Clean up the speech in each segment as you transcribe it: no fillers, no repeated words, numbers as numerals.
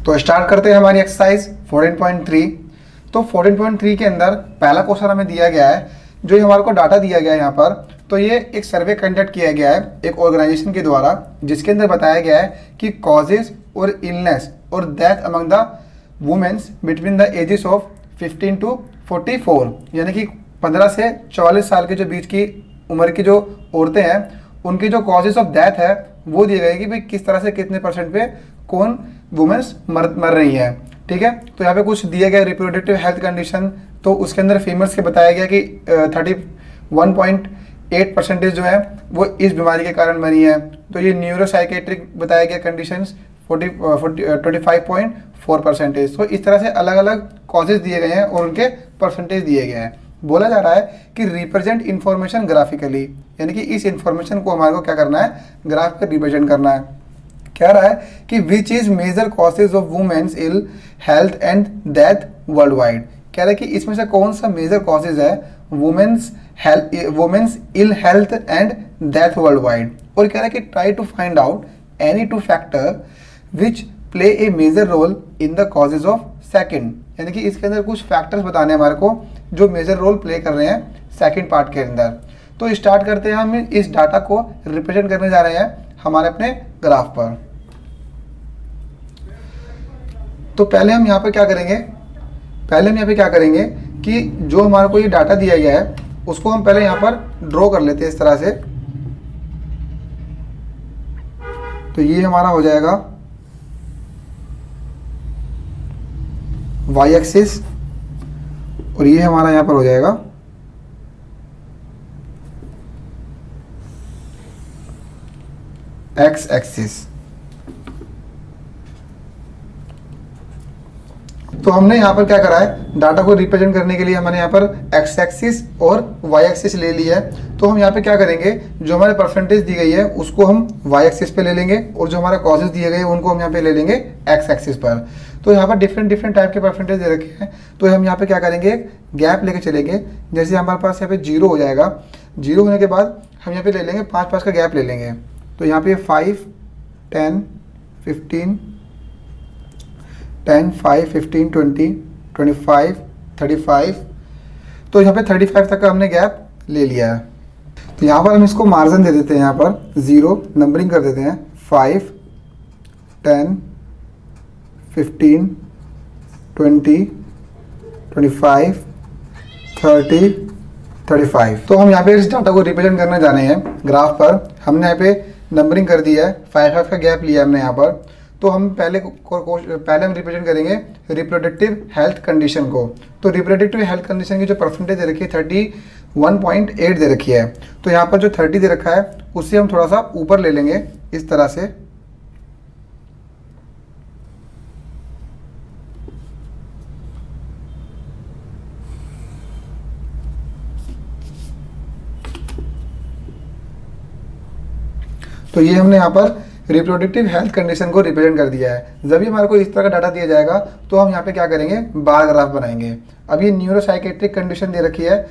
तो स्टार्ट करते हैं हमारी एक्सरसाइज 14.3। तो 14.3 के अंदर पहला क्वेश्चन हमें दिया गया है, जो हमारे को डाटा दिया गया है यहाँ पर। तो ये एक सर्वे कंडक्ट किया गया है एक ऑर्गेनाइजेशन के द्वारा, जिसके अंदर बताया गया है कि कॉजेज और इलनेस और death among the womens between the ages of 15 to 44, यानी कि 15 से 44 साल के जो बीच की उम्र की जो औरतें हैं, उनकी जो कॉजेज ऑफ डेथ है वो दिए गए कि भाई किस तरह से कितने परसेंट पे कौन वुमेन्स मर रही हैं। ठीक है, तो यहाँ पे कुछ दिए गए रिप्रोडक्टिव हेल्थ कंडीशन। तो उसके अंदर फीमेल्स के बताया गया कि 31.8% जो है वो इस बीमारी के कारण मरी है। तो ये न्यूरोसाइकेट्रिक बताया गया कंडीशंस 25.4%। तो इस तरह से अलग अलग कॉजेज दिए गए हैं और उनके परसेंटेज दिए गए हैं। बोला जा रहा है कि रिप्रेजेंट इंफॉर्मेशन ग्राफिकली, यानी कि इस इंफॉर्मेशन को हमारे को क्या करना है, ग्राफ पर रिप्रेजेंट करना है। कह रहा है कि which is major causes of womens ill health and death worldwide. कह रहा है कि इसमें से कौन सा मेजर कॉजेज है womens ill health and death worldwide. और कह रहा है कि try to find out any two factor which play a major role in the causes of second, यानी कि इसके अंदर कुछ फैक्टर्स बताने हमारे को जो मेजर रोल प्ले कर रहे हैं सेकेंड पार्ट के अंदर। तो स्टार्ट करते हैं, हम इस डाटा को रिप्रेजेंट करने जा रहे हैं हमारे अपने ग्राफ पर। तो पहले हम यहाँ पे क्या करेंगे, कि जो हमारे को ये डाटा दिया गया है उसको हम पहले यहाँ पर ड्रॉ कर लेते हैं इस तरह से। तो ये हमारा हो जाएगा y एक्सिस और ये हमारा यहाँ पर हो जाएगा x एक्सिस। तो हमने यहाँ पर क्या करा है, डाटा को रिप्रेजेंट करने के लिए हमने यहाँ पर x एक्सिस और y एक्सिस ले लिया है। तो हम यहाँ पे क्या करेंगे, जो हमारे परसेंटेज दी गई है उसको हम y एक्सिस पे ले लेंगे और जो हमारा कॉजेज दिए गए उनको हम यहाँ पे ले लेंगे x एक्सिस पर। तो यहाँ पर डिफरेंट टाइप के परसेंटेज दे रखे हैं। तो हम यहाँ पे क्या करेंगे, गैप लेके चलेंगे। जैसे हमारे पास यहाँ पे 0 हो जाएगा, 0 होने के बाद हम यहाँ पे ले लेंगे 5 का गैप ले लेंगे। तो यहाँ पे 5, 10, 15, 10, 5, 15, 20, 25, 35। तो यहाँ पे 35 तक का हमने गैप ले लिया है। तो यहाँ पर हम इसको मार्जिन दे देते हैं, यहाँ पर 0 नंबरिंग कर देते हैं, 5, 10, 15, 20, 25, 30, 35। तो हम यहाँ पे इस डाटा को रिप्रेजेंट करने जाने हैं ग्राफ पर। हमने यहाँ पे नंबरिंग कर दिया है, 5 का गैप लिया हमने यहाँ पर। तो हम पहले हम रिप्रेजेंट करेंगे रिप्रोडक्टिव हेल्थ कंडीशन को। तो रिप्रोडक्टिव हेल्थ कंडीशन की जो परसेंटेज दे रखी है 31.8 दे रखी है। तो यहाँ पर जो 30 दे रखा है उससे हम थोड़ा सा ऊपर ले लेंगे इस तरह से। तो ये हमने यहाँ पर रिप्रोडक्टिव हेल्थ कंडीशन को रिप्रेजेंट कर दिया है। जब भी हमारे को इस तरह का डाटा दिया जाएगा तो हम यहाँ पे क्या करेंगे, बार ग्राफ बनाएंगे। अब ये न्यूरोसाइकेट्रिक कंडीशन दे रखी है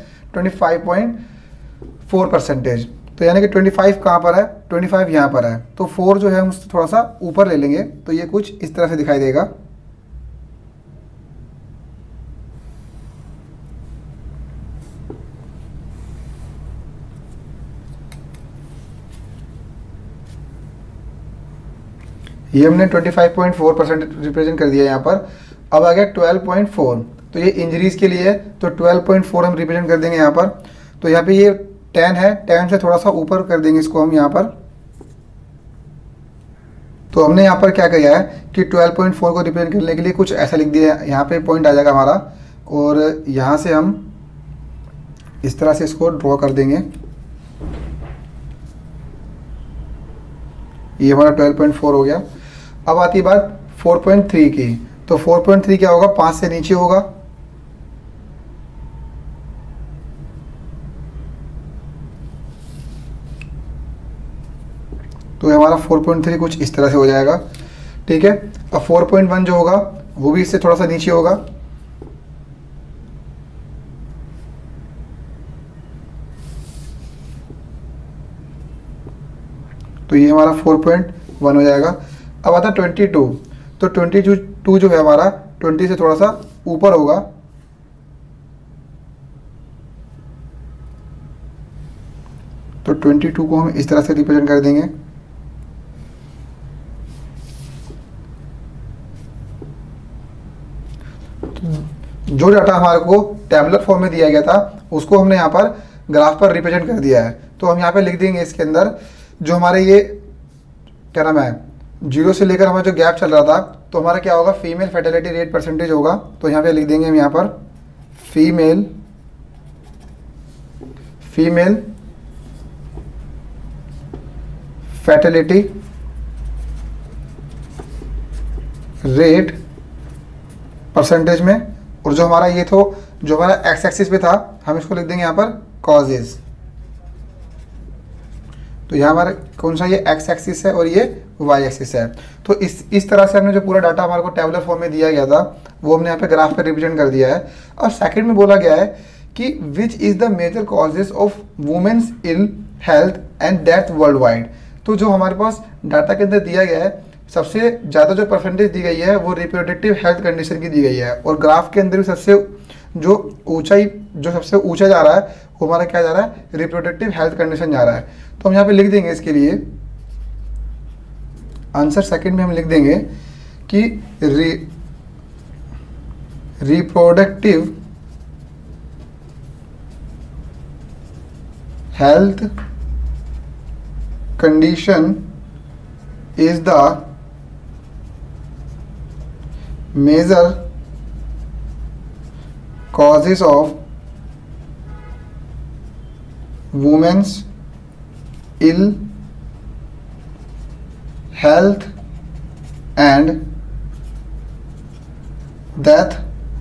25.4%। तो यानी कि 25 कहाँ पर है, 25 यहाँ पर है। तो 4 जो है हम उससे थोड़ा सा ऊपर ले लेंगे। तो ये कुछ इस तरह से दिखाई देगा। ये हमने 25.4% रिप्रेजेंट कर दिया यहाँ पर। अब आ गया 12.4। तो ये इंजरीज के लिए है, तो 12.4 हम रिप्रेजेंट कर देंगे यहाँ पर। तो यहाँ पे ये 10 है, 10 से थोड़ा सा ऊपर कर देंगे इसको हम यहाँ पर। तो हमने यहाँ पर क्या किया है कि 12.4 को रिप्रेजेंट करने के लिए कुछ ऐसा लिख दिया है। यहाँ पे पॉइंट आ जाएगा हमारा और यहाँ से हम इस तरह से इसको ड्रॉ कर देंगे। ये हमारा 12.4 हो गया। अब आती है बात 4.3 की। तो 4.3 क्या होगा, 5 से नीचे होगा। तो हमारा 4.3 कुछ इस तरह से हो जाएगा। ठीक है, अब 4.1 जो होगा वो भी इससे थोड़ा सा नीचे होगा। तो ये हमारा 4.1 हो जाएगा। अब आता है 22। तो तो 22 जो है हमारा 20 से थोड़ा सा ऊपर होगा, तो 22 को हम इस तरह से रिप्रेजेंट कर देंगे। जो डाटा हमारे को टैबुलर फॉर्म में दिया गया था उसको हमने यहाँ पर ग्राफ पर रिप्रेजेंट कर दिया है। तो हम यहाँ पे लिख देंगे इसके अंदर जो हमारे ये क्या नाम है 0 से लेकर हमारा जो गैप चल रहा था, तो हमारा क्या होगा, फीमेल फर्टिलिटी रेट परसेंटेज होगा। तो यहाँ पे लिख देंगे हम यहाँ पर फीमेल फर्टिलिटी रेट परसेंटेज में, और जो हमारा ये तो जो हमारा एक्स एक्सिस पे था हम इसको लिख देंगे यहाँ पर कॉजेज। तो यहाँ हमारा कौन सा ये एक्स एक्सिस है और ये वाई एक्सिस है। तो इस तरह से हमने जो पूरा डाटा हमारे को टेबुलर फॉर्म में दिया गया था वो हमने यहाँ पे ग्राफ पे रिप्रेजेंट कर दिया है। और सेकंड में बोला गया है कि which is the major causes of womens ill health and death worldwide. तो जो हमारे पास डाटा के अंदर दिया गया है सबसे ज़्यादा जो परसेंटेज दी गई है वो रिप्रोडक्टिव हेल्थ कंडीशन की दी गई है, और ग्राफ के अंदर भी सबसे ऊंचा जा रहा है वो हमारा क्या जा रहा है, रिप्रोडक्टिव हेल्थ कंडीशन जा रहा है। तो हम यहाँ पे लिख देंगे इसके लिए आंसर सेकंड में हम लिख देंगे कि reproductive health condition is the major causes of women's ill health and death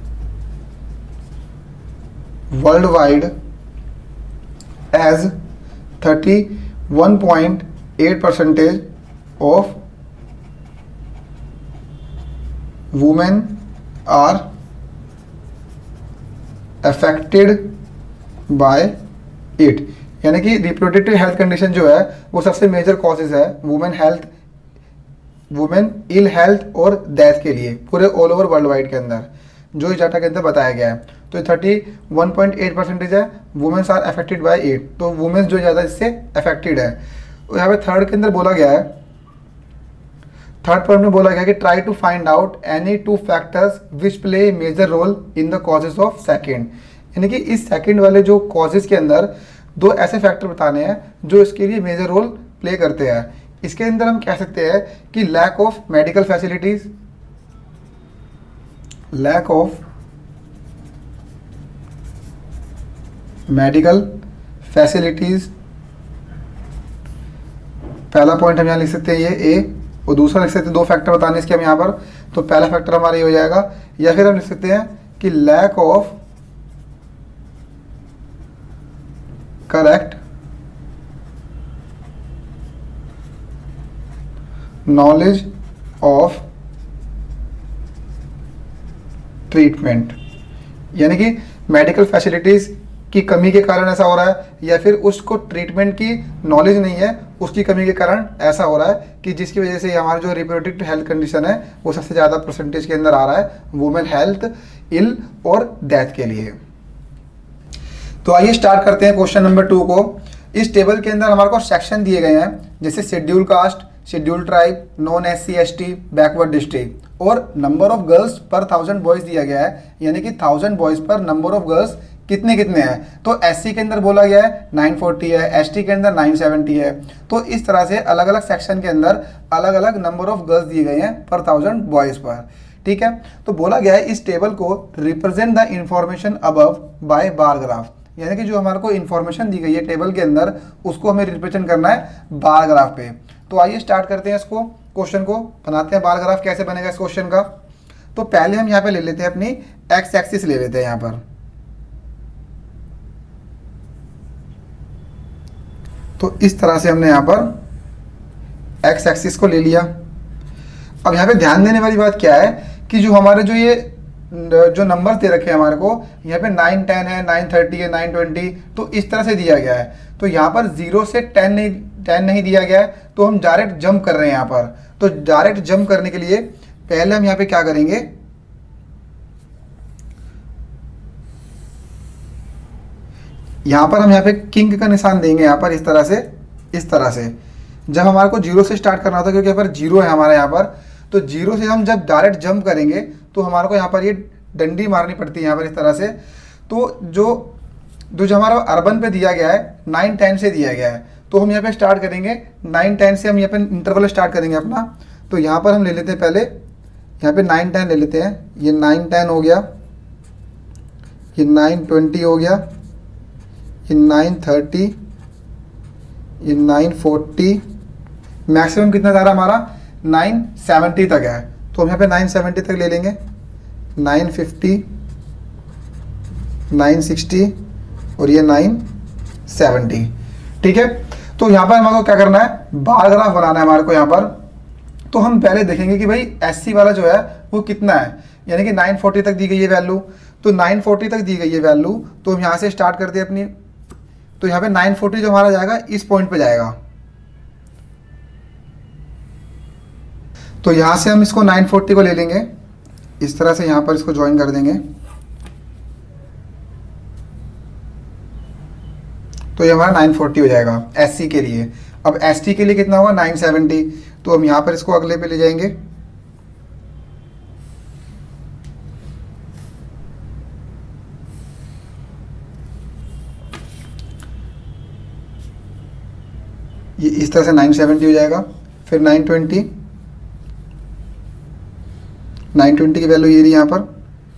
worldwide, as 31.8% of women are affected by it। यानी कि रिप्रोडक्टिव हेल्थ कंडीशन जो है वो सबसे मेजर कॉजेज है वुमेन इल हेल्थ और डेथ के लिए पूरे ऑल ओवर वर्ल्ड वाइड के अंदर, जो इस डाटा के अंदर बताया गया है। तो 31.8% है womens are affected by it, तो वुमेन्स जो ज़्यादा इससे अफेक्टेड है। तो यहाँ पे थर्ड के अंदर बोला गया है, थर्ड पॉइंट में बोला गया कि try to find out any 2 factors which play major role in the causes of second. यानी कि इस सेकेंड वाले जो कॉजेज के अंदर 2 ऐसे फैक्टर बताने हैं जो इसके लिए मेजर रोल प्ले करते हैं। इसके अंदर हम कह सकते हैं कि lack of medical facilities, lack of medical facilities, पहला पॉइंट हम यहाँ लिख सकते हैं ये ए, और दूसरा लिख सकते हैं 2 फैक्टर बताने इसके हम यहाँ पर। तो पहला फैक्टर हमारा ये हो जाएगा, या फिर हम लिख सकते हैं कि lack of correct knowledge of treatment. यानी कि मेडिकल फैसिलिटीज की कमी के कारण ऐसा हो रहा है, या फिर उसको ट्रीटमेंट की नॉलेज नहीं है उसकी कमी के कारण ऐसा हो रहा है कि जिसकी वजह से हमारा जो रिप्रोडक्टिव हेल्थ कंडीशन है वो सबसे ज़्यादा परसेंटेज के अंदर आ रहा है वुमेन हेल्थ इल और डेथ के लिए। तो आइए स्टार्ट करते हैं क्वेश्चन नंबर 2 को। इस टेबल के अंदर हमारे को सेक्शन दिए गए हैं, जैसे schedule caste, schedule tribe, non SC ST, backward district, और number of girls per 1000 boys दिया गया है, यानी कि 1000 बॉयज पर नंबर ऑफ गर्ल्स कितने कितने हैं। तो SC के अंदर बोला गया है 940 है, ST के अंदर 970 है। तो इस तरह से अलग अलग सेक्शन के अंदर अलग अलग नंबर ऑफ गर्ल्स दिए गए हैं पर 1000 बॉयज पर, ठीक है। तो बोला गया है इस टेबल को represent the information above by bar graph, यानी कि जो हमारे को इंफॉर्मेशन दी गई है टेबल के अंदर उसको हमें रिप्रेजेंट करना है बार ग्राफ पे। तो आइए स्टार्ट करते हैं इसको, क्वेश्चन को बनाते हैं। बार ग्राफ कैसे बनेगा इस क्वेश्चन का, तो पहले हम यहाँ पे ले लेते हैं अपनी एक्स एक्सिस ले लेते हैं यहाँ पर। तो इस तरह से हमने यहाँ पर एक्स एक्सिस को ले लिया। अब यहाँ पे ध्यान देने वाली बात क्या है कि जो हमारे जो नंबर दे रखे हैं हमारे को, यहाँ पे 9, 10 है, 930 है, 920, तो इस तरह से दिया गया है। तो यहाँ पर 0 से 10 नहीं दिया गया है, तो हम डायरेक्ट जंप कर रहे हैं यहाँ पर। तो डायरेक्ट जंप करने के लिए पहले हम यहाँ पे क्या करेंगे, यहाँ पर हम यहाँ पे किंग का निशान देंगे, यहाँ पर इस तरह से, इस तरह से। जब हमारे को जीरो से स्टार्ट करना होता है, क्योंकि यहाँ पर जीरो है हमारा यहाँ पर, तो जीरो से हम जब डायरेक्ट जंप करेंगे तो हमारे को यहाँ पर ये डंडी मारनी पड़ती है यहाँ पर इस तरह से। तो जो हमारा अर्बन पे दिया गया है 9-10 से दिया गया है, तो हम यहाँ पे स्टार्ट करेंगे 9-10 से, हम यहाँ पे इंटरवल स्टार्ट करेंगे अपना। तो यहाँ पर हम ले लेते हैं पहले, यहाँ पे 9-10 ले लेते हैं, ये 9-10 हो गया, ये 9-20 हो गया, ये 9-30, ये 9-40, मैक्सिमम कितना जा रहा है हमारा 9-70 तक है, तो हम यहाँ पे 9-70 तक ले लेंगे, 9-50, 9-60 और ये 9-70। ठीक है, तो यहाँ पर हमारे को क्या करना है, बार ग्राफ बनाना है हमारे को यहाँ पर। तो हम पहले देखेंगे कि भाई एससी वाला जो है वो कितना है, यानी कि 940 तक दी गई है वैल्यू, तो 940 तक दी गई है वैल्यू, तो हम यहाँ से स्टार्ट करते हैं अपनी। तो यहाँ पे 940 जो हमारा जाएगा इस पॉइंट पे जाएगा, तो यहाँ से हम इसको 940 को ले लेंगे, इस तरह से यहाँ पर इसको ज्वाइन कर देंगे, तो ये हमारा 940 हो जाएगा एससी के लिए। अब एसटी के लिए कितना होगा 970, तो हम यहाँ पर इसको अगले पे ले जाएंगे, ये इस तरह से 970 हो जाएगा। फिर 920, 920 की वैल्यू ये रही यहाँ पर,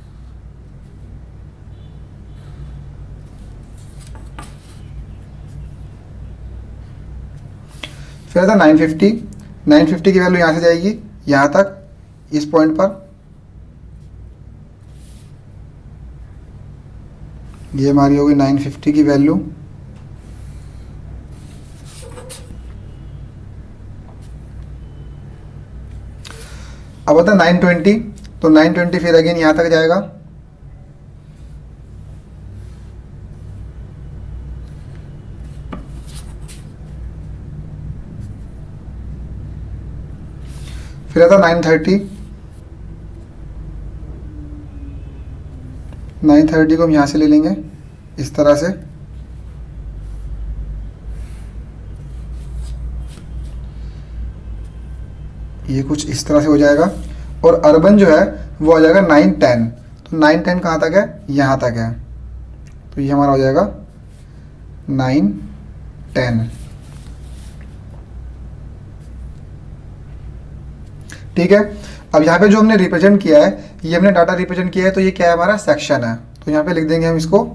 फिर था 950, 950 की वैल्यू यहाँ से जाएगी यहाँ तक, इस पॉइंट पर, ये हमारी होगी 950 की वैल्यू। अब होता है 920, तो 920 फिर अगेन यहाँ तक जाएगा, फिर आता 930, 930 को हम यहाँ से ले लेंगे इस तरह से, ये कुछ इस तरह से हो जाएगा। और अर्बन जो है वो आ जाएगा 910, तो 910 कहाँ तक है, यहाँ तक है, तो ये हमारा हो जाएगा 910। ठीक है, अब यहाँ पे जो हमने रिप्रेजेंट किया है, ये हमने डाटा रिप्रेजेंट किया है, तो ये क्या है हमारा सेक्शन है, तो यहाँ पे लिख देंगे हम इसको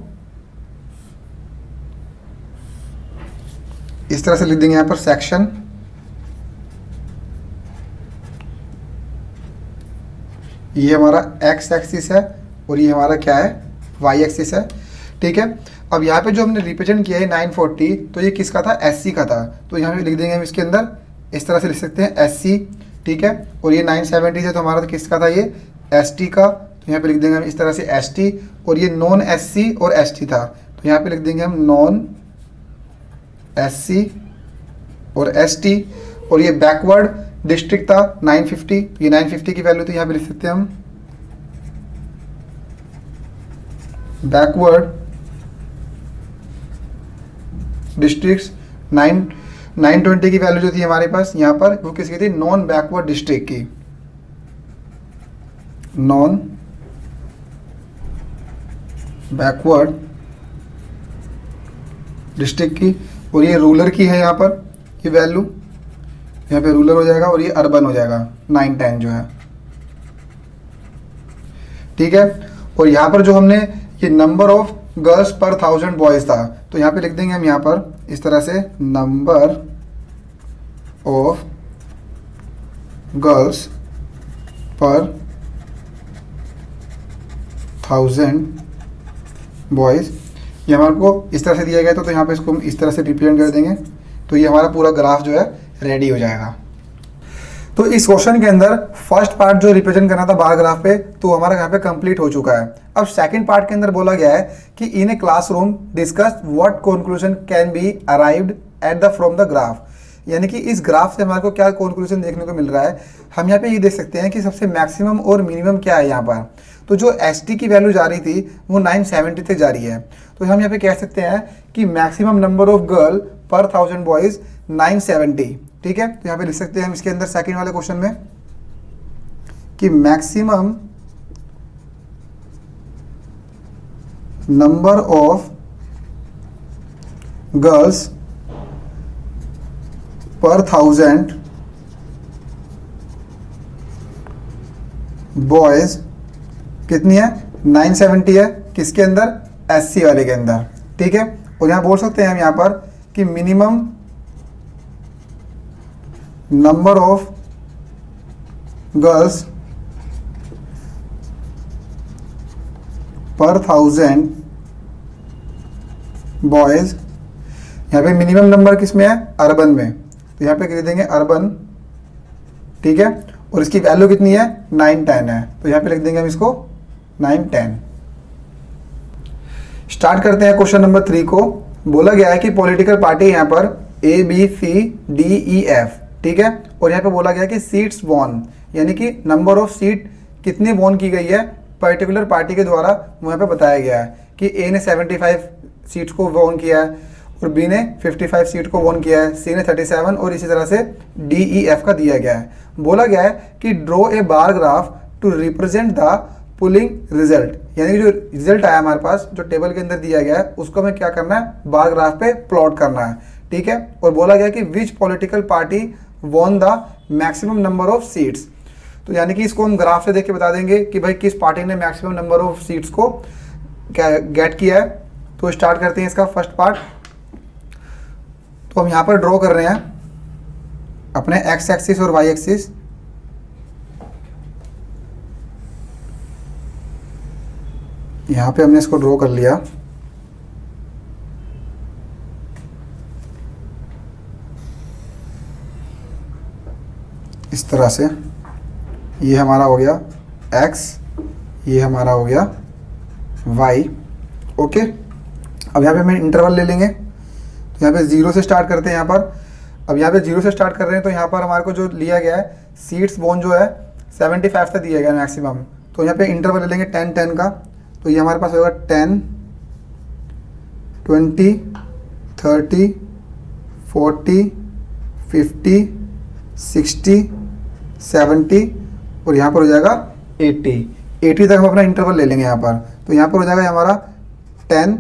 इस तरह से लिख देंगे यहाँ पर सेक्शन। ये हमारा एक्स एक्सिस है और ये हमारा क्या है, वाई एक्सिस है। ठीक है, अब यहाँ पे जो हमने रिप्रेजेंट किया है 940, तो ये किसका था, एससी का था, तो यहाँ पे लिख देंगे हम इसके अंदर, इस तरह से लिख सकते हैं एससी। ठीक है, और ये 970 है, तो हमारा तो किसका था, ये एसटी का, तो यहाँ पे लिख देंगे हम इस तरह से एसटी। और ये नॉन एससी और एसटी था, तो यहाँ पे लिख देंगे हम नॉन एससी और एसटी। और ये बैकवर्ड डिस्ट्रिक्ट था 950, तो ये 950 की वैल्यू तो यहाँ पे लिख सकते हैं हम बैकवर्ड डिस्ट्रिक्ट्स। 920 की वैल्यू जो थी हमारे पास यहाँ पर, वो किसकी थी, नॉन बैकवर्ड डिस्ट्रिक्ट की, नॉन बैकवर्ड डिस्ट्रिक्ट की। और ये रूलर की है यहाँ पर, ये वैल्यू यहाँ पे रूलर हो जाएगा, और ये अर्बन हो जाएगा 910 जो है। ठीक है, और यहाँ पर जो हमने ये number of girls per 1000 boys था, तो यहाँ पे लिख देंगे हम यहाँ पर इस तरह से number of girls per 1000 boys, ये हमारे को इस तरह से दिया गया था, तो यहाँ पे इसको हम इस तरह से रिप्रेजेंट कर देंगे, तो ये हमारा पूरा ग्राफ जो है रेडी हो जाएगा। तो इस क्वेश्चन के अंदर फर्स्ट पार्ट जो रिप्रेजेंट करना था बार ग्राफ पे, तो हमारा यहाँ पे कंप्लीट हो चुका है। अब सेकंड पार्ट के अंदर बोला गया है कि in a classroom discuss what conclusion can be arrived at the from the graph, यानी कि इस ग्राफ से हमारे को क्या कंक्लूजन देखने को मिल रहा है, हम यहाँ पे ये देख सकते हैं कि सबसे मैक्सिमम और मिनिमम क्या है यहाँ पर। तो जो एस टी की वैल्यू जा रही थी वो 970 तक जा रही है। तो हम यहाँ पे कह सकते हैं कि मैक्सिमम नंबर ऑफ गर्ल पर 1000 बॉयज 970। ठीक है, तो यहाँ पे लिख सकते हैं हम इसके अंदर सेकंड वाले क्वेश्चन में कि maximum number of girls per 1000 boys कितनी है, 970 है। किसके अंदर, एससी वाले के अंदर। ठीक है, और यहां बोल सकते हैं हम यहां पर कि minimum number of girls per 1000 boys, यहाँ पे मिनिमम नंबर किस में है, अर्बन में। तो यहाँ पे लिख देंगे अर्बन। ठीक है, और इसकी वैल्यू कितनी है, 910 है। तो यहाँ पे लिख देंगे हम इसको 910। स्टार्ट करते हैं क्वेश्चन नंबर 3 को। बोला गया है कि पॉलिटिकल पार्टी यहाँ पर A B C D E F. ठीक है, और यहाँ पे बोला गया है कि सीट्स वॉन, यानी कि नंबर ऑफ सीट कितनी वॉन की गई है पर्टिकुलर पार्टी के द्वारा, वो यहाँ पे बताया गया है कि ए ने 75 सीट्स को वॉन किया है और बी ने 55 सीट को वॉन किया है, सी ने 37 और इसी तरह से डी ई एफ का दिया गया है। बोला गया है कि draw a bar graph to represent the polling result, यानी कि जो रिजल्ट आया हमारे पास जो टेबल के अंदर दिया गया है उसको हमें क्या करना है, बार ग्राफ पे प्लॉट करना है। ठीक है, और बोला गया कि which political party won the maximum number of seats. तो यानी कि इसको हम ग्राफ से देख के बता देंगे कि भाई किस पार्टी ने मैक्सिमम नंबर ऑफ सीट्स को गेट किया है। तो स्टार्ट करते हैं इसका फर्स्ट पार्ट। तो हम यहाँ पर ड्रॉ कर रहे हैं अपने एक्स एक्सिस और वाई एक्सिस। यहाँ पे हमने इसको ड्रॉ कर लिया। इस तरह से ये हमारा हो गया x, ये हमारा हो गया y। ओके, अब यहाँ पे हम इंटरवल ले लेंगे। तो यहाँ पे 0 से स्टार्ट करते हैं यहाँ पर। अब यहाँ पे 0 से स्टार्ट कर रहे हैं तो यहाँ पर हमारे को जो लिया गया है सीट्स वॉन जो है 75 तक दिया गया मैक्सिमम। तो यहाँ पे इंटरवल ले लेंगे 10-10 का। तो ये हमारे पास होगा 10, 20, 30, 40, 50, 60, 70 और यहाँ पर हो जाएगा 80 तक हम अपना इंटरवल ले लेंगे यहाँ पर। तो यहाँ पर हो जाएगा हमारा 10,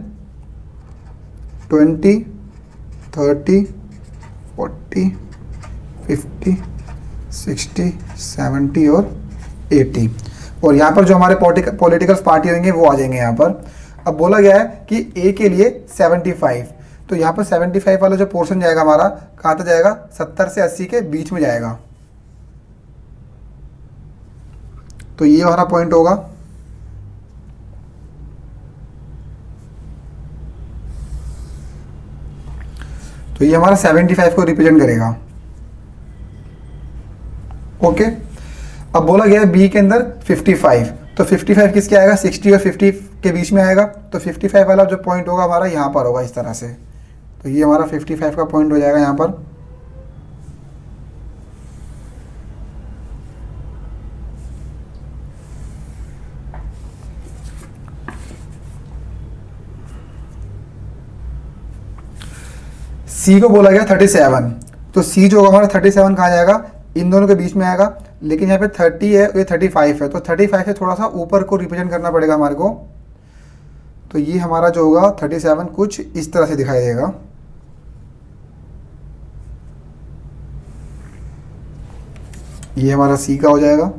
20, 30, 40, 50, 60, 70 और 80। और यहाँ पर जो हमारे पॉलिटिकल पार्टी होंगे वो आ जाएंगे यहाँ पर। अब बोला गया है कि ए के लिए 75। तो यहाँ पर 75 वाला जो पोर्शन जाएगा हमारा कहाँ तक जाएगा, 70 से 80 के बीच में जाएगा। तो ये हमारा पॉइंट होगा। तो ये हमारा 75 को रिप्रेजेंट करेगा। ओके, अब बोला गया है बी के अंदर 55। तो 55 किसके आएगा, 60 और 50 के बीच में आएगा। तो 55 वाला जो पॉइंट होगा हमारा यहाँ पर होगा इस तरह से। तो ये हमारा 55 का पॉइंट हो जाएगा यहाँ पर। सी को बोला गया 37। तो सी जो होगा हमारा 37 कहाँ जाएगा, इन दोनों के बीच में आएगा। लेकिन यहाँ पे 30 है, ये 35 है। तो 35 से थोड़ा सा ऊपर को रिप्रेजेंट करना पड़ेगा हमारे को। तो ये हमारा जो होगा 37 कुछ इस तरह से दिखाई देगा। ये हमारा सी का हो जाएगा।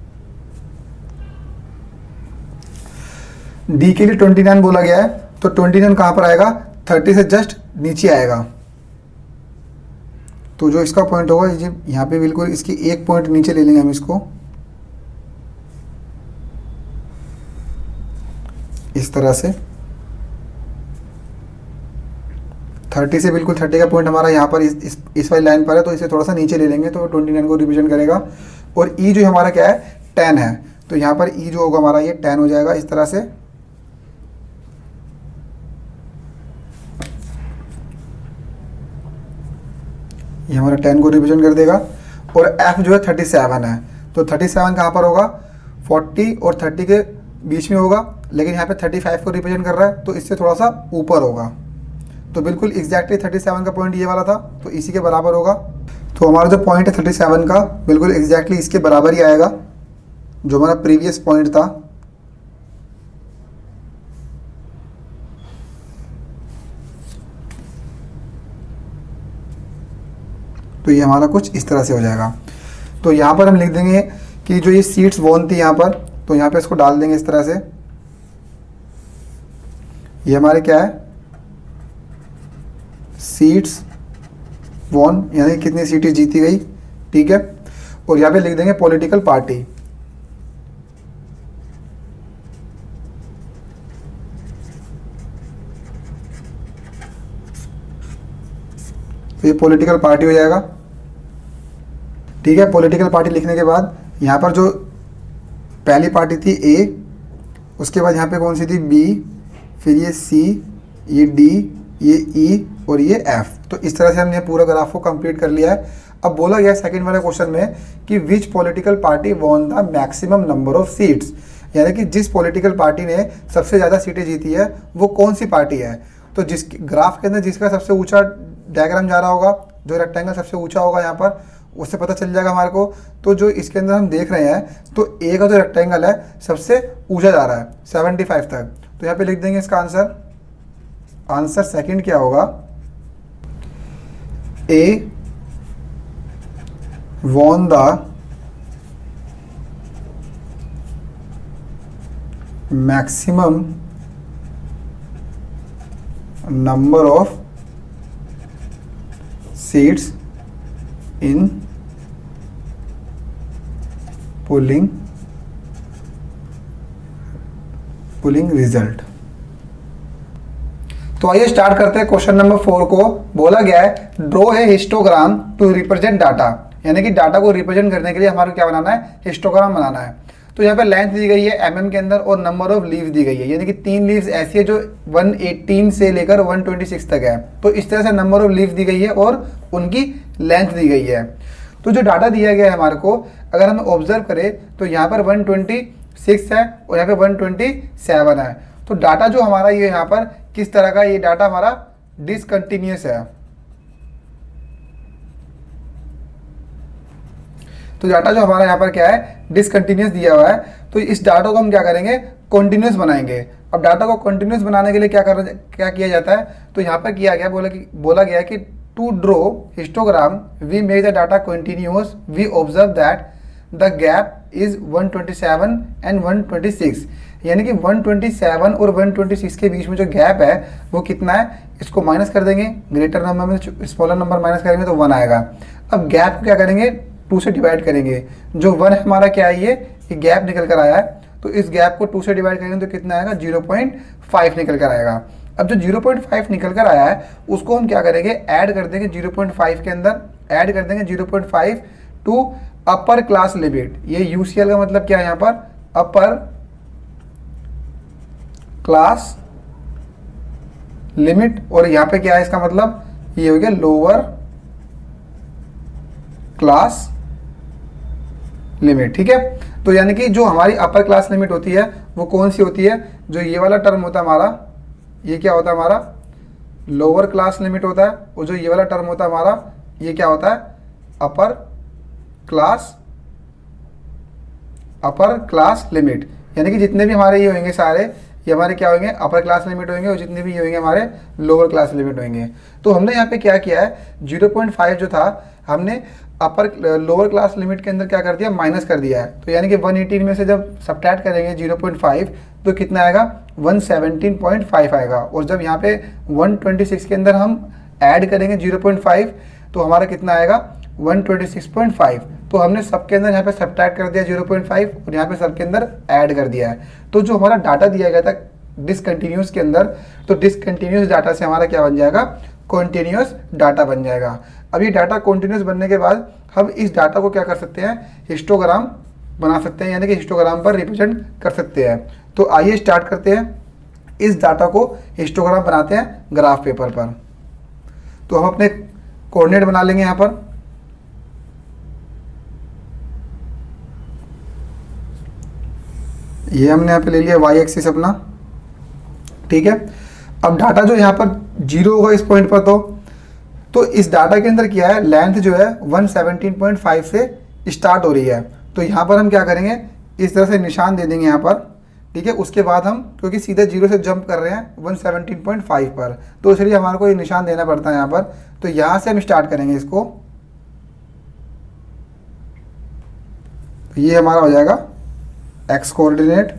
डी के लिए 29 बोला गया है। तो 29 कहाँ पर आएगा, 30 से जस्ट नीचे आएगा। तो जो इसका पॉइंट होगा यहाँ पे बिल्कुल इसकी एक पॉइंट नीचे ले लेंगे हम इसको इस तरह से। 30 से बिल्कुल 30 का पॉइंट हमारा यहाँ पर इस वाली लाइन पर है। तो इसे थोड़ा सा नीचे ले लेंगे तो 29 को रिप्रेजेंट करेगा। और ई जो हमारा क्या है, 10 है। तो यहाँ पर ई जो होगा हमारा ये 10 हो जाएगा इस तरह से। ये हमारा 10 को रिप्रेजेंट कर देगा। और एफ जो है 37 है, तो 37 कहाँ पर होगा, 40 और 30 के बीच में होगा, लेकिन यहाँ पे 35 को रिप्रेजेंट कर रहा है तो इससे थोड़ा सा ऊपर होगा। तो बिल्कुल एग्जैक्टली 37 का पॉइंट ये वाला था, तो इसी के बराबर होगा। तो हमारा जो पॉइंट है 37 का बिल्कुल एग्जैक्टली इसके बराबर ही आएगा जो हमारा प्रीवियस पॉइंट था। तो ये हमारा कुछ इस तरह से हो जाएगा। तो यहाँ पर हम लिख देंगे कि जो ये सीट्स वॉन थी यहाँ पर, तो यहाँ पे इसको डाल देंगे इस तरह से। ये हमारे क्या है, सीट्स वॉन, यानी कितनी सीटें जीती गई, ठीक है। और यहाँ पे लिख देंगे पॉलिटिकल पार्टी। तो ये पॉलिटिकल पार्टी हो जाएगा, ठीक है। पॉलिटिकल पार्टी लिखने के बाद यहाँ पर जो पहली पार्टी थी ए, उसके बाद यहाँ पे कौन सी थी बी, फिर ये सी, ये डी, ये ई और ये एफ। तो इस तरह से हमने पूरा ग्राफ को कंप्लीट कर लिया है। अब बोला गया सेकंड वाले क्वेश्चन में कि which political party won the maximum number of seats, यानी कि जिस पॉलिटिकल पार्टी ने सबसे ज़्यादा सीटें जीती है वो कौन सी पार्टी है। तो जिस ग्राफ के अंदर जिसका सबसे ऊंचा डायग्राम जा रहा होगा, जो रेक्टेंगल सबसे ऊंचा होगा यहाँ पर, उससे पता चल जाएगा हमारे को। तो जो इसके अंदर हम देख रहे हैं, तो ए का जो रेक्टेंगल है सबसे ऊंचा जा रहा है 75 तक। तो यहाँ पे लिख देंगे इसका आंसर। आंसर सेकंड क्या होगा, ए won the maximum number of seats in polling result। तो आइए स्टार्ट करते हैं क्वेश्चन नंबर 4 को। बोला गया है draw a histogram to represent data, यानी कि डाटा को रिप्रेजेंट करने के लिए हमारे क्या बनाना है, हिस्टोग्राम बनाना है। तो यहाँ पे लेंथ दी गई है mm के अंदर और नंबर ऑफ लीव्स दी गई है, यानी कि 3 लीव्स ऐसी है जो 118 से लेकर 126 तक है। तो इस तरह से नंबर ऑफ लीव्स दी गई है और उनकी लेंथ दी गई है। तो जो डाटा दिया गया है हमारे को, अगर हम ऑब्जर्व करें तो यहाँ पर 126 है और यहाँ पे 127 है। तो डाटा जो हमारा ये यहाँ पर किस तरह का, ये डाटा हमारा डिसकंटिन्यूअस है। तो डाटा जो हमारा यहाँ पर क्या है, डिसकंटिन्यूअस दिया हुआ है। तो इस डाटा को हम क्या करेंगे, कॉन्टिन्यूस बनाएंगे। अब डाटा को कॉन्टिन्यूस बनाने के लिए क्या किया जाता है, तो यहाँ पर किया गया, बोला गया कि to draw histogram we make the data continuous, we observe that the gap is 127 and 126, यानी कि 127 और 126 के बीच में जो गैप है वो कितना है, इसको माइनस कर देंगे। ग्रेटर नंबर में स्मॉलर नंबर माइनस करेंगे तो 1 आएगा। अब गैप को क्या करेंगे, 2 से डिवाइड करेंगे। जो 1 है हमारा क्या है, ये गैप निकल कर आया है, तो इस गैप को 2 से डिवाइड करेंगे तो कितना आएगा, 0.5 निकल कर आएगा। अब जो 0.5 निकल कर आया है उसको हम क्या करेंगे, ऐड कर देंगे 0.5 के अंदर, ऐड कर देंगे 0.5 टू अपर क्लास लिमिट। ये यूसीएल का मतलब क्या है यहाँ पर, अपर क्लास लिमिट, और यहाँ पे क्या है इसका मतलब, ये हो गया लोअर क्लास लिमिट, ठीक है। तो यानी कि जो हमारी अपर क्लास लिमिट होती है वो कौन सी होती है, जो ये वाला टर्म होता है हमारा, ये क्या होता है हमारा लोअर क्लास लिमिट होता है, और जो ये वाला टर्म होता है हमारा, ये क्या होता है अपर क्लास लिमिट। यानी कि जितने भी हमारे ये होंगे सारे, ये हमारे क्या होंगे, अपर क्लास लिमिट होंगे, और जितने भी ये होंगे हमारे लोअर क्लास लिमिट होंगे। तो हमने यहाँ पे क्या किया है, 0.5 जो था हमने अपर लोअर क्लास लिमिट के अंदर क्या कर दिया, माइनस कर दिया है। तो यानी कि 118 में से जब सब्ट्रैक्ट करेंगे 0.5 तो कितना आएगा, 117.5 आएगा। और जब यहाँ पे 126 के अंदर हम ऐड करेंगे 0.5 तो हमारा कितना आएगा, 126.5। तो हमने सबके अंदर यहाँ पे सब्ट्रैक्ट कर दिया 0.5 और यहाँ पे सबके अंदर ऐड कर दिया है। तो जो हमारा डाटा दिया गया था डिसकंटिन्यूस के अंदर, तो डिसकंटिन्यूस डाटा से हमारा क्या बन जाएगा, कॉन्टिन्यूस डाटा बन जाएगा। अब ये डाटा कॉन्टिन्यूस बनने के बाद हम इस डाटा को क्या कर सकते हैं, हिस्टोग्राम बना सकते हैं, यानी कि हिस्टोग्राम पर रिप्रेजेंट कर सकते हैं। तो आइए स्टार्ट करते हैं, इस डाटा को हिस्टोग्राम बनाते हैं ग्राफ पेपर पर। तो हम अपने कोऑर्डिनेट बना लेंगे यहाँ पर। ये हमने यहाँ पे ले लिया वाई एक्सिस अपना, ठीक है। अब डाटा जो यहाँ पर 0 होगा इस पॉइंट पर, तो इस डाटा के अंदर क्या है, लेंथ जो है 117.5 से स्टार्ट हो रही है। तो यहाँ पर हम क्या करेंगे, इस तरह से निशान दे देंगे यहाँ पर, ठीक है। उसके बाद हम, क्योंकि सीधे 0 से जंप कर रहे हैं 117.5 पर, तो इसलिए हमारे को ये निशान देना पड़ता है यहाँ पर। तो यहाँ से हम स्टार्ट करेंगे इसको, तो ये हमारा हो जाएगा एक्स कोऑर्डिनेट,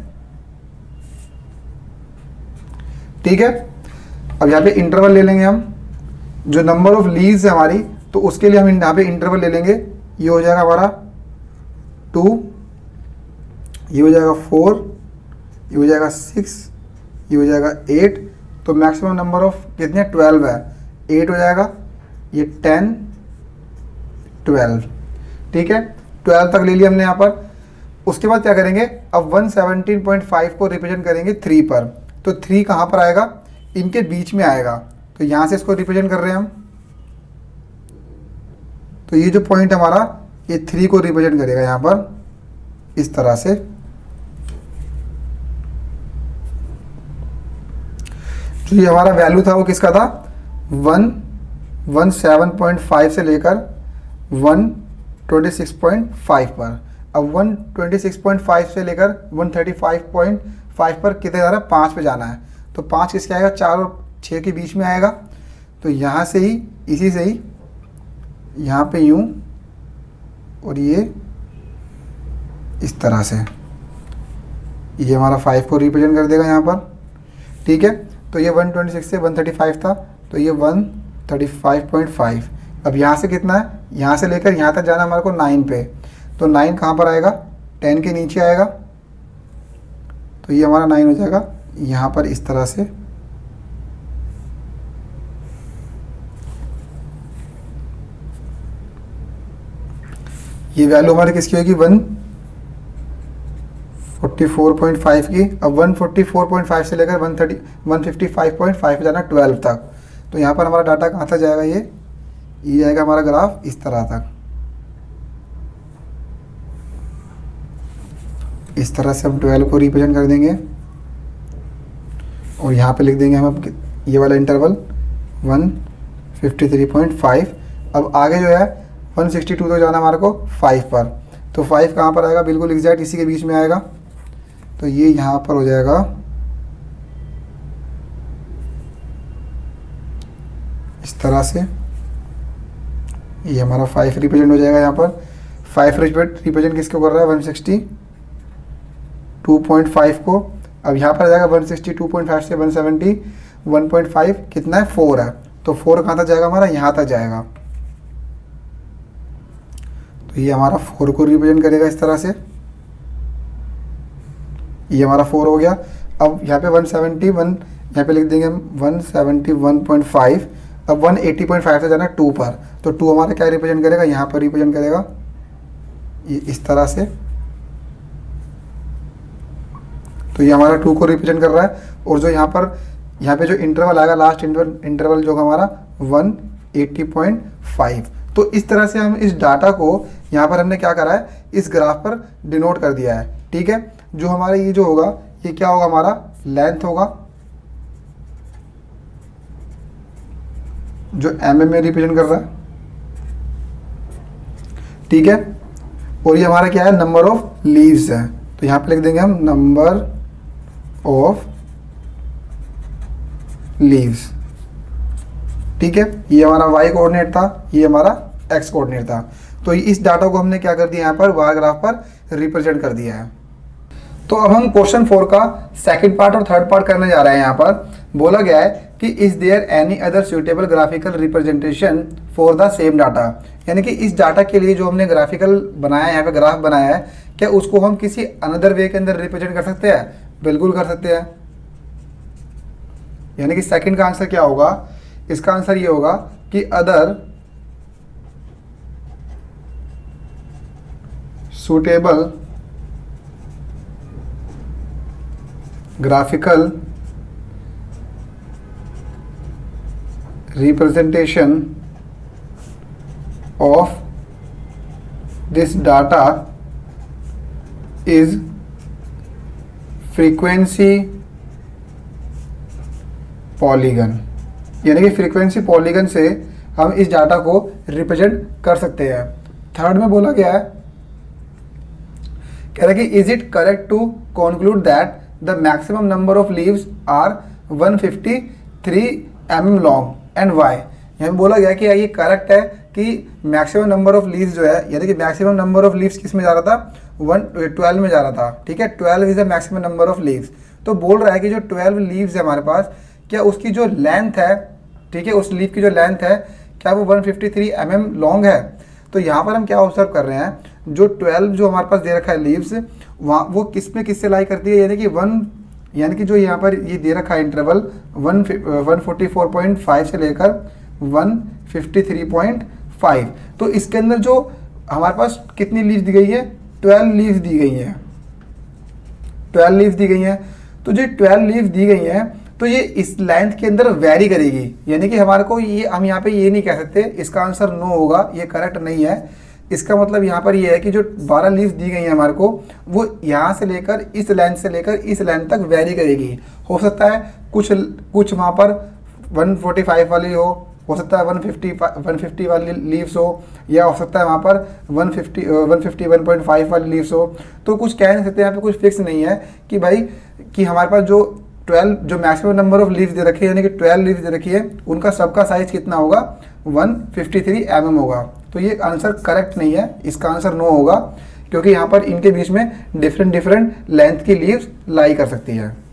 ठीक है। अब यहाँ पे इंटरवल ले लेंगे हम, जो नंबर ऑफ लीव्स है हमारी, तो उसके लिए हम यहाँ पे इंटरवल ले लेंगे। ये हो जाएगा हमारा 2, ये हो जाएगा 4, ये हो जाएगा 6, ये हो जाएगा 8। तो मैक्सिमम नंबर ऑफ कितने, 12 है। 8 हो जाएगा, ये 10, 12, ठीक है। 12 तक ले लिया हमने यहाँ पर। उसके बाद क्या करेंगे, अब 117.5 को रिप्रेजेंट करेंगे 3 पर। तो 3 कहाँ पर आएगा, इनके बीच में आएगा। तो यहाँ से इसको रिप्रेजेंट कर रहे हैं हम। तो ये जो पॉइंट हमारा, ये 3 को रिप्रेजेंट करेगा यहाँ पर इस तरह से। जो ये हमारा वैल्यू था वो किसका था, 117.5 से लेकर 126.5 पर। अब 126.5 से लेकर 135.5 पर कितने जा रहा है, 5 पे जाना है। तो 5 किसके आएगा, 4 और 6 के बीच में आएगा। तो यहाँ से ही, इसी से ही यहाँ पे यूँ, और ये इस तरह से, ये हमारा 5 को रिप्रेजेंट कर देगा यहाँ पर, ठीक है। तो ये 126 से 135 था, तो ये 135.5। अब यहाँ से कितना है, यहाँ से लेकर यहाँ तक जाना हमारे को 9 पे। तो 9 कहाँ पर आएगा, 10 के नीचे आएगा। तो ये हमारा 9 हो जाएगा यहाँ पर इस तरह से। ये वैल्यू हमारी किसकी होगी, 144.5 की। अब 144.5 से लेकर 155.5 पे जाना 12 तक। तो यहाँ पर हमारा डाटा कहाँ तक जाएगा, ये जाएगा हमारा ग्राफ इस तरह तक। इस तरह से हम 12 को रिप्रेजेंट कर देंगे, और यहाँ पे लिख देंगे हम ये वाला इंटरवल 153.5। अब आगे जो है 162 तक जाना हमारे को 5 पर। तो 5 कहाँ पर आएगा, बिल्कुल एग्जैक्ट इसी के बीच में आएगा। तो ये यहाँ पर हो जाएगा इस तरह से। ये हमारा 5 रिप्रेजेंट हो जाएगा यहाँ पर। 5 रिप्रेजेंट किसको कर रहा है, 162.5 को। अब यहाँ पर आ जाएगा 162.5 से 171.5 कितना है, 4 है। तो 4 कहाँ तक जाएगा हमारा, यहाँ तक जाएगा। तो ये हमारा 4 को रिप्रेजेंट करेगा इस तरह से। ये हमारा 4 हो गया। अब यहाँ पे 171, यहाँ पे लिख देंगे हम 171.5। अब 180.5 से जाना 2 पर। तो 2 हमारा क्या रिप्रेजेंट करेगा, यहाँ पर रिप्रेजेंट करेगा ये इस तरह से। तो ये हमारा 2 को रिप्रेजेंट कर रहा है। और जो यहाँ पे जो इंटरवल आएगा, लास्ट इंटरवल जो हमारा 180.5। तो इस तरह से हम इस डाटा को यहाँ पर हमने क्या करा है, इस ग्राफ पर डिनोट कर दिया है, ठीक है। जो हमारा ये जो होगा, ये क्या होगा, हमारा लेंथ होगा, जो mm में रिप्रेजेंट कर रहा है, ठीक है। और ये हमारा क्या है, नंबर ऑफ लीव्स है। तो यहाँ पे लिख देंगे हम नंबर ऑफ लीव्स, ठीक है। ये हमारा y कोऑर्डिनेट था, ये हमारा x कोऑर्डिनेट था। तो इस डाटा को हमने क्या कर दिया, यहाँ पर बार ग्राफ पर रिप्रेजेंट कर दिया है। तो अब हम क्वेश्चन 4 का सेकंड पार्ट और थर्ड पार्ट करने जा रहे हैं। यहाँ पर बोला गया है कि is there any other suitable graphical representation for the same data, यानी कि इस डाटा के लिए जो हमने ग्राफिकल बनाया है, यहाँ पे ग्राफ बनाया है, क्या उसको हम किसी अनदर वे के अंदर रिप्रेजेंट कर सकते हैं? बिल्कुल कर सकते हैं। यानी कि सेकंड का आंसर क्या होगा, इसका आंसर ये होगा कि other suitable graphical representation of this data is frequency polygon, यानी कि फ्रीक्वेंसी पॉलीगन से हम इस डाटा को रिप्रेजेंट कर सकते हैं। थर्ड में बोला गया है, कह रहा है कि is it correct to conclude that the maximum number of leaves are 153 mm long and why. यहाँ बोला गया कि ये करेक्ट है कि मैक्सिमम नंबर ऑफ लीव्स जो है, यानी कि मैक्सिमम नंबर ऑफ लीव्स किस में जा रहा था, 12 में जा रहा था, ठीक है। 12 is the maximum number of leaves. तो बोल रहा है कि जो 12 लीव्स है हमारे पास, क्या उसकी जो लेंथ है, ठीक है, उस लीव की जो लेंथ है क्या वो 153 mm लॉन्ग है। तो यहाँ पर हम क्या ऑब्जर्व कर रहे हैं, जो 12 जो हमारे पास दे रखा है लीव्स, वहाँ वो किस में किससे लाई करती है, यानी कि जो यहाँ पर ये दे रखा है इंटरवल 144.5 से लेकर 153.5। तो इसके अंदर जो हमारे पास कितनी लीव्स दी गई है, 12 लीव्स दी गई हैं, 12 लीव्स दी गई हैं। तो जो 12 लीव्स दी गई हैं तो ये इस लेंथ के अंदर वेरी करेगी, यानी कि हमारे को ये, हम यहाँ पे ये नहीं कह सकते इसका आंसर नो होगा, ये करेक्ट नहीं है। इसका मतलब यहाँ पर ये है कि जो 12 लीव्स दी गई हैं हमारे को, वो यहाँ से लेकर इस लेंथ से लेकर इस लेंथ तक वेरी करेगी। हो सकता है कुछ वहाँ पर 145 वाली हो सकता है 150 वाली लीव्स हो, या हो सकता है वहाँ पर 151.5 वाली लीव्स हो। तो कुछ कह नहीं सकते, यहाँ पे कुछ फिक्स नहीं है कि भाई कि हमारे पास जो 12 जो मैक्सिमम नंबर ऑफ लीव्स दे रखी है, यानी कि 12 लीव्स दे रखी है, उनका सबका साइज कितना होगा, 153 mm होगा। तो ये आंसर करेक्ट नहीं है, इसका आंसर नो होगा, क्योंकि यहाँ पर इनके बीच में डिफरेंट लेंथ की लीव्स लाई कर सकती है।